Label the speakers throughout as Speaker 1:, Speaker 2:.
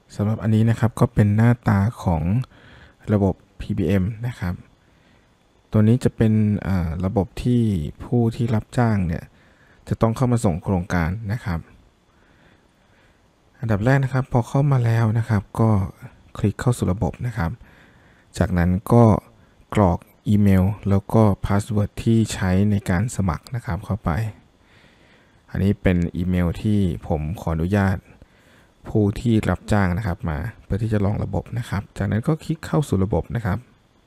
Speaker 1: สำหรับอันนี้นะครับก็เป็นหน้าตาของระบบ PBM นะครับตัวนี้จะเป็นระบบที่ผู้ที่รับจ้างเนี่ยจะต้องเข้ามาส่งโครงการนะครับอันดับแรกนะครับพอเข้ามาแล้วนะครับก็คลิกเข้าสู่ระบบนะครับจากนั้นก็กรอกอีเมลแล้วก็พาสเวิร์ดที่ใช้ในการสมัครนะครับเข้าไปอันนี้เป็นอีเมลที่ผมขออนุญาตผู้ที่รับจ้างนะครับมาเพื่อที่จะลองระบบนะครับจากนั้นก็คลิกเข้าสู่ระบบนะครับ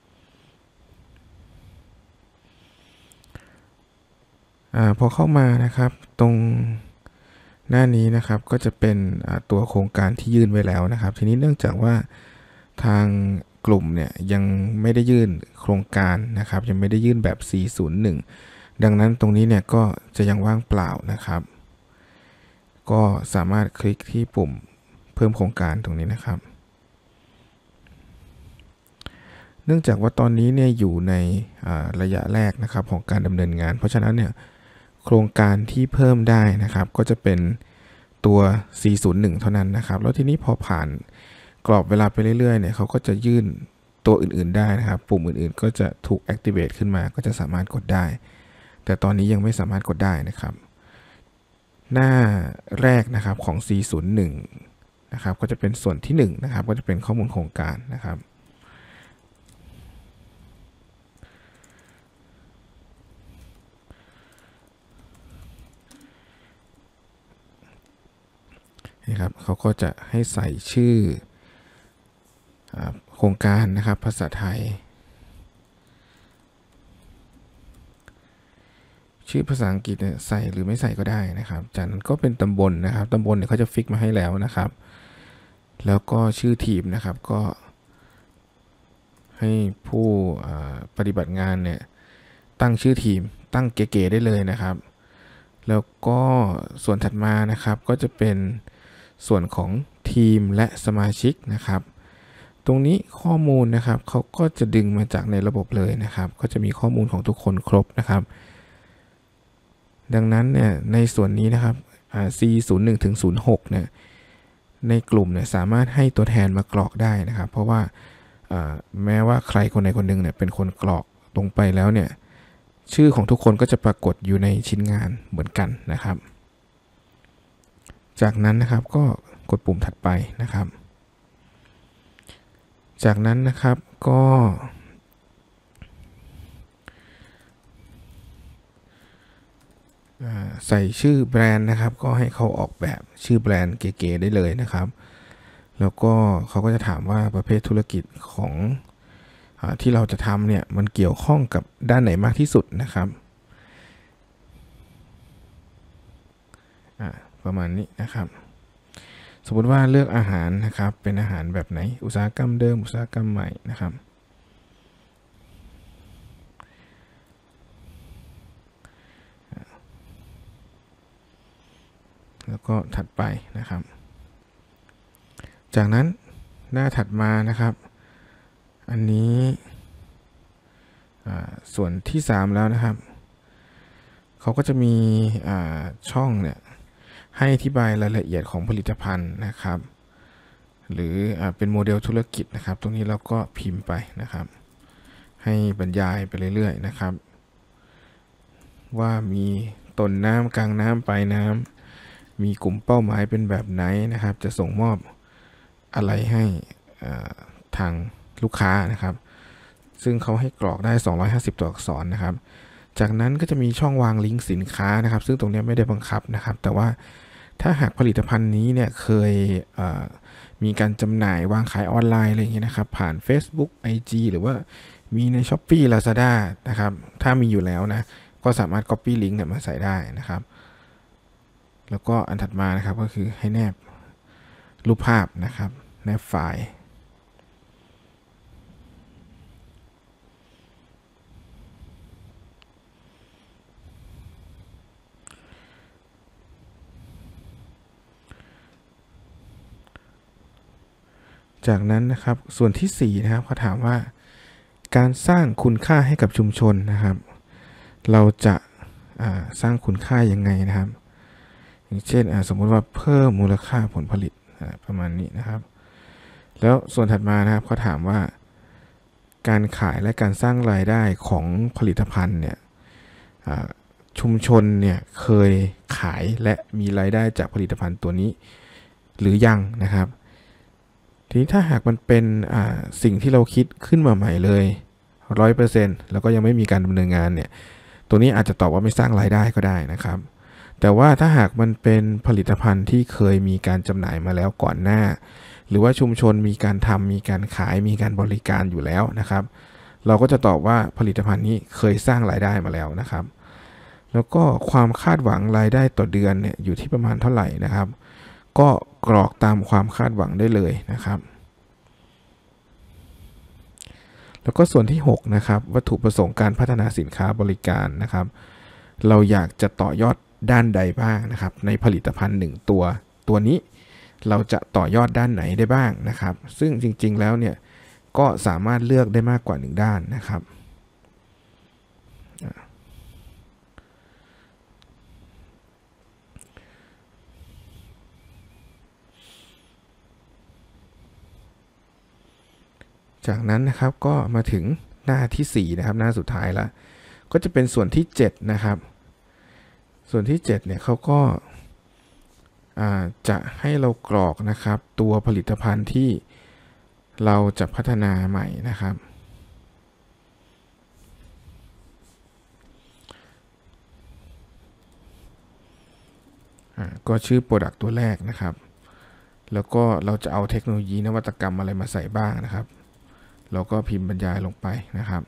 Speaker 1: พอเข้ามานะครับตรงหน้านี้นะครับก็จะเป็นตัวโครงการที่ยื่นไว้แล้วนะครับทีนี้เนื่องจากว่าทางกลุ่มเนี่ยยังไม่ได้ยื่นโครงการนะครับยังไม่ได้ยื่นแบบ 401 ดังนั้นตรงนี้เนี่ยก็จะยังว่างเปล่านะครับก็สามารถคลิกที่ปุ่มเพิ่มโครงการตรงนี้นะครับเนื่องจากว่าตอนนี้เนี่ยอยู่ในระยะแรกนะครับของการดำเนินงานเพราะฉะนั้นเนี่ยโครงการที่เพิ่มได้นะครับก็จะเป็นตัว 401 เท่านั้นนะครับแล้วทีนี้พอผ่านกรอบเวลาไปเรื่อยๆเนี่ยเขาก็จะยื่นตัวอื่นๆได้นะครับปุ่มอื่นๆก็จะถูก activate ขึ้นมาก็จะสามารถกดได้แต่ตอนนี้ยังไม่สามารถกดได้นะครับหน้าแรกนะครับของ 401 นะครับก็จะเป็นส่วนที่1นะครับก็จะเป็นข้อมูลโครงการนะครับนี่ครับเขาก็จะให้ใส่ชื่อโครงการนะครับภาษาไทยชื่อภาษาอังกฤษเนี่ยใส่หรือไม่ใส่ก็ได้นะครับจากนั้นก็เป็นตำบลนะครับตำบลเนี่ยเขาจะฟิกมาให้แล้วนะครับแล้วก็ชื่อทีมนะครับก็ให้ผู้ปฏิบัติงานเนี่ยตั้งชื่อทีมตั้งเก๋ๆได้เลยนะครับแล้วก็ส่วนถัดมานะครับก็จะเป็นส่วนของทีมและสมาชิกนะครับตรงนี้ข้อมูลนะครับเขาก็จะดึงมาจากในระบบเลยนะครับก็จะมีข้อมูลของทุกคนครบนะครับดังนั้นเนี่ยในส่วนนี้นะครับC01 ถึง06เนี่ยในกลุ่มเนี่ยสามารถให้ตัวแทนมากรอกได้นะครับเพราะว่าแม้ว่าใครคนใดคนหนึ่งเนี่ยเป็นคนกรอกลงไปแล้วเนี่ยชื่อของทุกคนก็จะปรากฏอยู่ในชิ้นงานเหมือนกันนะครับจากนั้นนะครับก็กดปุ่มถัดไปนะครับจากนั้นนะครับก็ใส่ชื่อแบรนด์นะครับก็ให้เขาออกแบบชื่อแบรนด์เก๋ๆได้เลยนะครับแล้วก็เขาก็จะถามว่าประเภทธุรกิจของที่เราจะทำเนี่ยมันเกี่ยวข้องกับด้านไหนมากที่สุดนะครับประมาณนี้นะครับสมมติว่าเลือกอาหารนะครับเป็นอาหารแบบไหนอุตสาหกรรมเดิมอุตสาหกรรมใหม่นะครับแล้วก็ถัดไปนะครับจากนั้นหน้าถัดมานะครับอันนี้ส่วนที่3แล้วนะครับเขาก็จะมีช่องเนี่ยให้อธิบายรายละเอียดของผลิตภัณฑ์นะครับหรือเป็นโมเดลธุรกิจนะครับตรงนี้เราก็พิมพ์ไปนะครับให้บรรยายไปเรื่อยๆนะครับว่ามีต้นน้ำกลางน้ำปลายน้ำมีกลุ่มเป้าหมายเป็นแบบไหนนะครับจะส่งมอบอะไรให้ทางลูกค้านะครับซึ่งเขาให้กรอกได้250ตัวอักษรนะครับจากนั้นก็จะมีช่องวางลิงก์สินค้านะครับซึ่งตรงนี้ไม่ได้บังคับนะครับแต่ว่าถ้าหากผลิตภัณฑ์นี้เนี่ยเคยมีการจำหน่ายวางขายออนไลน์อะไรอย่างเงี้ยนะครับผ่าน Facebook IG หรือว่ามีใน Shopee Lazada นะครับถ้ามีอยู่แล้วนะก็สามารถ Copy Link เนี่ยมาใส่ได้นะครับแล้วก็อันถัดมานะครับก็คือให้แนบรูปภาพนะครับแนบไฟล์จากนั้นนะครับส่วนที่4นะครับเขาถามว่าการสร้างคุณค่าให้กับชุมชนนะครับเราจะสร้างคุณค่ายังไงนะครับอย่างเช่นสมมติว่าเพิ่มมูลค่าผลผลิตประมาณนี้นะครับแล้วส่วนถัดมานะครับเขาถามว่าการขายและการสร้างรายได้ของผลิตภัณฑ์เนี่ยชุมชนเนี่ยเคยขายและมีรายได้จากผลิตภัณฑ์ตัวนี้หรือยังนะครับทีนี้ถ้าหากมันเป็นสิ่งที่เราคิดขึ้นมาใหม่เลย 100% แล้วก็ยังไม่มีการดำเนินงานเนี่ยตัวนี้อาจจะตอบว่าไม่สร้างรายได้ก็ได้นะครับแต่ว่าถ้าหากมันเป็นผลิตภัณฑ์ที่เคยมีการจำหน่ายมาแล้วก่อนหน้าหรือว่าชุมชนมีการทำมีการขายมีการบริการอยู่แล้วนะครับเราก็จะตอบว่าผลิตภัณฑ์นี้เคยสร้างรายได้มาแล้วนะครับแล้วก็ความคาดหวังรายได้ต่อเดือนเนี่ยอยู่ที่ประมาณเท่าไหร่นะครับก็กรอกตามความคาดหวังได้เลยนะครับแล้วก็ส่วนที่6นะครับวัตถุประสงค์การพัฒนาสินค้าบริการนะครับเราอยากจะต่อยอดด้านใดบ้างนะครับในผลิตภัณฑ์1ตัวนี้เราจะต่อยอดด้านไหนได้บ้างนะครับซึ่งจริงๆแล้วเนี่ยก็สามารถเลือกได้มากกว่า1ด้านนะครับจากนั้นนะครับก็มาถึงหน้าที่4นะครับหน้าสุดท้ายแล้วก็จะเป็นส่วนที่7นะครับส่วนที่7เนี่ยเขาก็จะให้เรากรอกนะครับตัวผลิตภัณฑ์ที่เราจะพัฒนาใหม่นะครับก็ชื่อ Product ตัวแรกนะครับแล้วก็เราจะเอาเทคโนโลยีนวัตกรรมอะไรมาใส่บ้างนะครับเราก็พิมพ์บรรยายลงไปนะครับ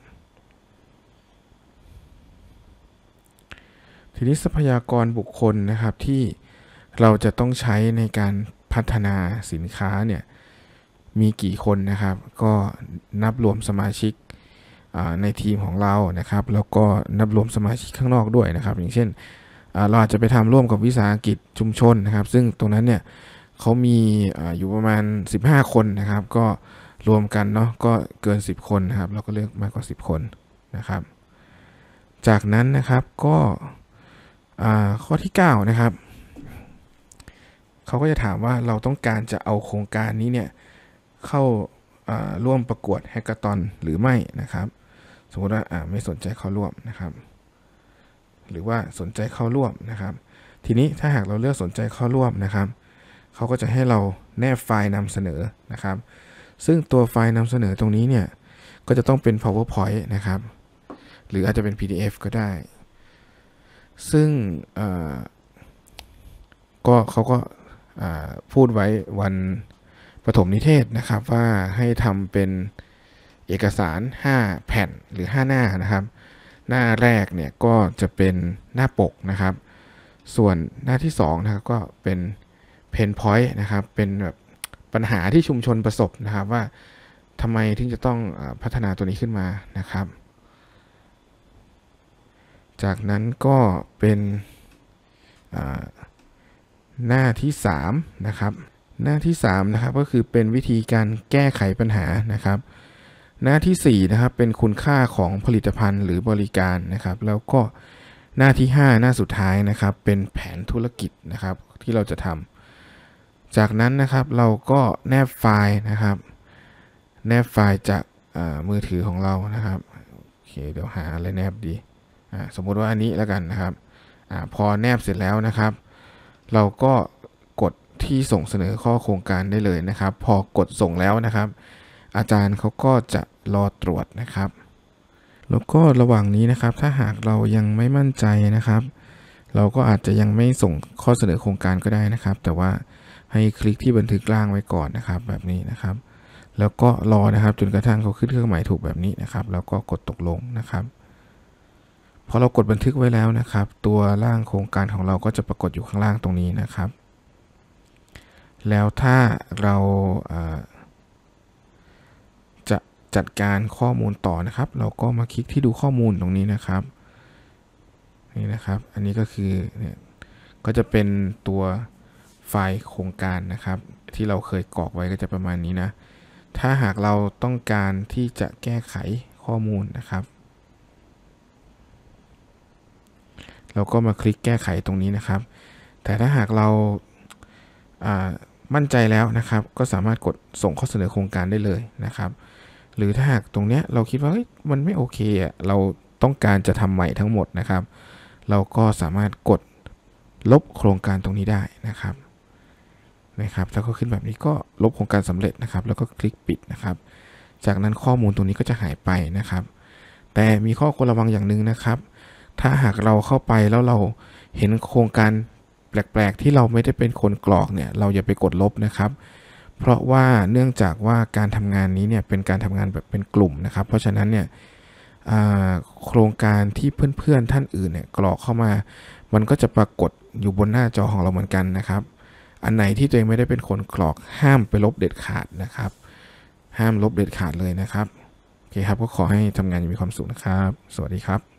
Speaker 1: ทีนี้ทรัพยากรบุคคลนะครับที่เราจะต้องใช้ในการพัฒนาสินค้าเนี่ยมีกี่คนนะครับก็นับรวมสมาชิกในทีมของเรานะครับแล้วก็นับรวมสมาชิกข้างนอกด้วยนะครับอย่างเช่นเราอาจจะไปทำร่วมกับวิสาหกิจชุมชนนะครับซึ่งตรงนั้นเนี่ยเขามีอยู่ประมาณ15คนนะครับก็รวมกันเนาะก็เกิน10คนนะครับเราก็เลือกมากกว่า10คนนะครับจากนั้นนะครับก็ข้อที่9นะครับเขาก็จะถามว่าเราต้องการจะเอาโครงการนี้เนี่ยเข้าร่วมประกวดแฮกเกอร์ตอนหรือไม่นะครับสมมติว่าไม่สนใจเข้าร่วมนะครับหรือว่าสนใจเข้าร่วมนะครับทีนี้ถ้าหากเราเลือกสนใจเข้าร่วมนะครับเขาก็จะให้เราแนบไฟล์นำเสนอนะครับซึ่งตัวไฟล์นำเสนอตรงนี้เนี่ยก็จะต้องเป็น PowerPoint นะครับหรืออาจจะเป็น PDF ก็ได้ซึ่งก็เขาก็พูดไว้วันประถมนิเทศนะครับว่าให้ทำเป็นเอกสาร5แผ่นหรือ5หน้านะครับหน้าแรกเนี่ยก็จะเป็นหน้าปกนะครับส่วนหน้าที่2นะครับก็เป็นเพนพอยต์นะครับเป็นแบบปัญหาที่ชุมชนประสบนะครับว่าทำไมถึงจะต้องพัฒนาตัวนี้ขึ้นมานะครับจากนั้นก็เป็นหน้าที่3นะครับหน้าที่3นะครับก็คือเป็นวิธีการแก้ไขปัญหานะครับหน้าที่4นะครับเป็นคุณค่าของผลิตภัณฑ์หรือบริการนะครับแล้วก็หน้าที่5หน้าสุดท้ายนะครับเป็นแผนธุรกิจนะครับที่เราจะทำจากนั้นนะครับเราก็แนบไฟล์นะครับแนบไฟล์จากมือถือของเรานะครับโอเคเดี๋ยวหาอะไรแนบดีสมมุติว่าอันนี้แล้วกันนะครับพอแนบเสร็จแล้วนะครับเราก็กดที่ส่งเสนอข้อโครงการได้เลยนะครับพอกดส่งแล้วนะครับอาจารย์เขาก็จะรอตรวจนะครับแล้วก็ระหว่างนี้นะครับถ้าหากเรายังไม่มั่นใจนะครับเราก็อาจจะยังไม่ส่งข้อเสนอโครงการก็ได้นะครับแต่ว่าให้คลิกที่บันทึกร่างไว้ก่อนนะครับแบบนี้นะครับแล้วก็รอนะครับจนกระทั่งเขาขึ้นเครื่องหมายถูกแบบนี้นะครับแล้วก็กดตกลงนะครับพอเรากดบันทึกไว้แล้วนะครับตัวร่างโครงการของเราก็จะปรากฏอยู่ข้างล่างตรงนี้นะครับแล้วถ้าเราจะจัดการข้อมูลต่อนะครับเราก็มาคลิกที่ดูข้อมูลตรงนี้นะครับนี่นะครับอันนี้ก็คือเนี่ยก็จะเป็นตัวไฟล์โครงการนะครับที่เราเคยกรอกไว้ก็จะประมาณนี้นะถ้าหากเราต้องการที่จะแก้ไขข้อมูลนะครับเราก็มาคลิกแก้ไขตรงนี้นะครับแต่ถ้าหากเรามั่นใจแล้วนะครับก็สามารถกดส่งข้อเสนอโครงการได้เลยนะครับหรือถ้าหากตรงเนี้ยเราคิดว่ามันไม่โอเคอ่ะเราต้องการจะทำใหม่ทั้งหมดนะครับเราก็สามารถกดลบโครงการตรงนี้ได้นะครับถ้าเขาขึ้นแบบนี้ก็ลบโครงการสำเร็จนะครับแล้วก็คลิกปิดนะครับจากนั้นข้อมูลตรงนี้ก็จะหายไปนะครับแต่มีข้อควรระวังอย่างหนึ่งนะครับถ้าหากเราเข้าไปแล้วเราเห็นโครงการแปลกๆที่เราไม่ได้เป็นคนกรอกเนี่ยเราอย่าไปกดลบนะครับเพราะว่าเนื่องจากว่าการทำงานนี้เนี่ยเป็นการทำงานแบบเป็นกลุ่มนะครับเพราะฉะนั้นเนี่ยโครงการที่เพื่อนๆท่านอื่นเนี่ยกรอกเข้ามามันก็จะปรากฏอยู่บนหน้าจอของเราเหมือนกันนะครับอันไหนที่ตัวเองไม่ได้เป็นคนกรอกห้ามไปลบเด็ดขาดนะครับห้ามลบเด็ดขาดเลยนะครับโอเคครับก็ขอให้ทำงานอย่างมีความสุขนะครับสวัสดีครับ